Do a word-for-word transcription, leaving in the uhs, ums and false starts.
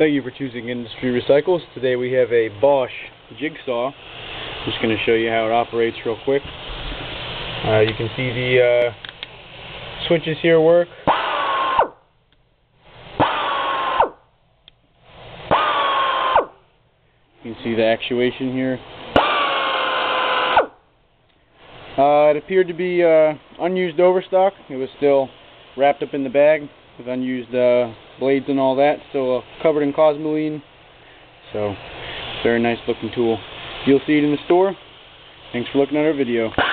Thank you for choosing Industry Recycles. Today we have a Bosch Jigsaw. Just going to show you how it operates real quick. Uh, you can see the uh, switches here work. You can see the actuation here. Uh, it appeared to be uh, unused overstock. It was still wrapped up in the bag with unused uh, blades and all that, still uh, covered in cosmoline. So, very nice looking tool. You'll see it in the store. Thanks for looking at our video.